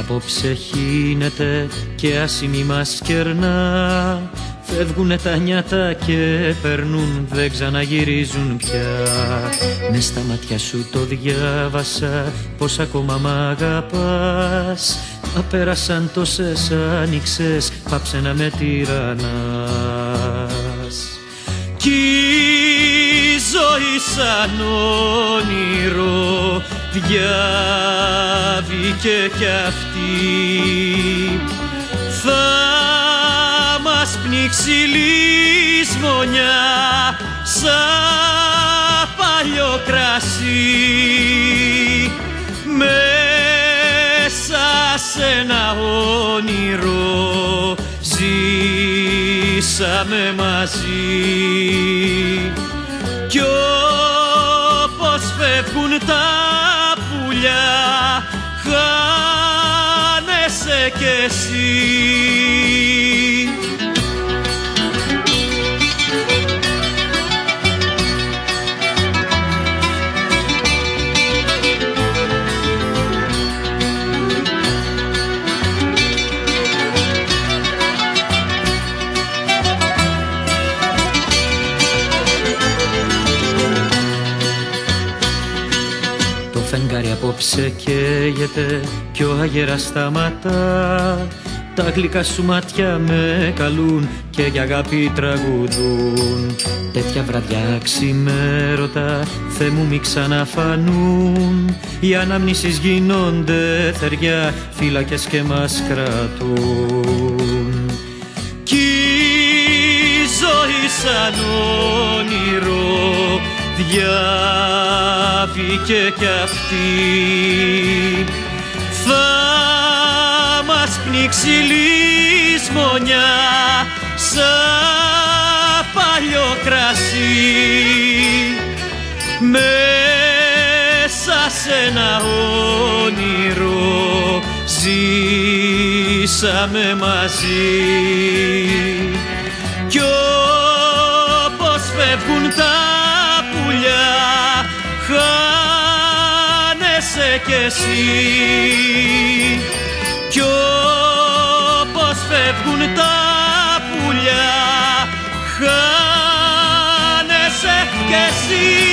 απόψε χύνεται και άσημη μας κερνά. Φεύγουνε τα νιάτα και περνούν, δεν ξαναγυρίζουν πια. Ναι, στα μάτια σου το διάβασα, πως ακόμα μ' αγαπάς. Μα πέρασαν τόσες άνοιξες, πάψε να με τυραννάς. Κι η ζωή σαν όνειρο διάβηκε κι αυτή. Θα μας πνίξει λησμονιά σαν παλιό κρασί. Μέσα σε ένα όνειρο ζήσαμε μαζί. Κι όπως φεύγουν τα πουλιά χάνεσαι κι εσύ. Το φεγγάρι απόψε καίγεται κι ο αγέρας σταματά. Τα γλυκά σου μάτια με καλούν και για αγάπη τραγουδούν. Τέτοια βραδιά ξημέρωτα, Θεέ μου μη ξαναφανούν. Οι αναμνήσεις γίνονται θεριά, φύλακες και μας κρατούν. Κι η ζωή σαν όνειρο διάβηκε κι αυτή. Θα μας πνίξει λησμονιά σαν παλιό κρασί. Μέσα σε ένα όνειρο ζήσαμε μαζί. Κι όπως φεύγουν τα πουλιά χάνεσαι κι εσύ. Κι όπως φεύγουν τα πουλιά χάνεσαι κι εσύ.